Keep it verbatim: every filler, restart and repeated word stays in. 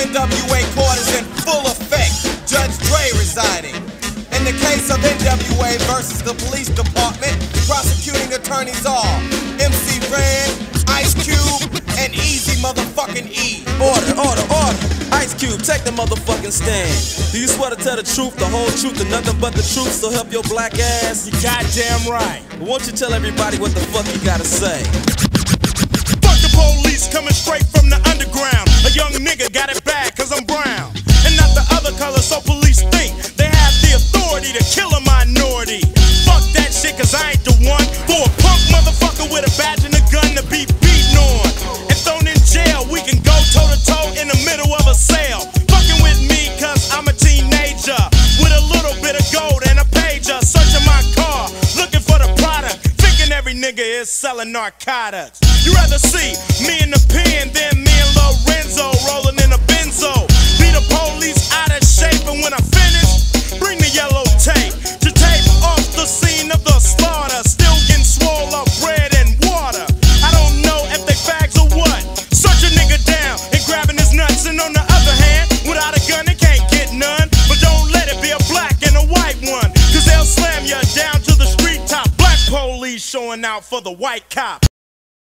N W A court is in full effect. Judge Dre residing. In the case of N W A versus the police department, prosecuting attorneys are M C Ren, Ice Cube, and Easy motherfucking E. Order, order, order. Ice Cube, take the motherfucking stand. Do you swear to tell the truth, the whole truth, and nothing but the truth, so help your black ass? You goddamn right. Won't you tell everybody what the fuck you gotta say? Fuck the police coming straight from the underground. A young nigga got it bad cause I'm brown. And not the other color, so police think they have the authority to kill a minority. Fuck that shit cause I ain't the one for a punk motherfucker with a badge and a gun to be beaten on and thrown in jail. We can go toe to toe in the middle of a sale. Fucking with me cause I'm a teenager with a little bit of gold and a pager. Searching my car, looking for the product, thinking every nigga is selling narcotics. You rather see me in the pen than me and Lorenzo rolling in a benzo. Be the police out of shape, and when I finish, bring the yellow tape to tape off the scene of the slaughter. Still getting swole up bread and water. I don't know if they fags or what. Search a nigga down and grabbing his nuts, and on the other hand, without a gun they can't get none. But don't let it be a black and a white one, cause they'll slam you down to the street top. Black police showing out for the white cop.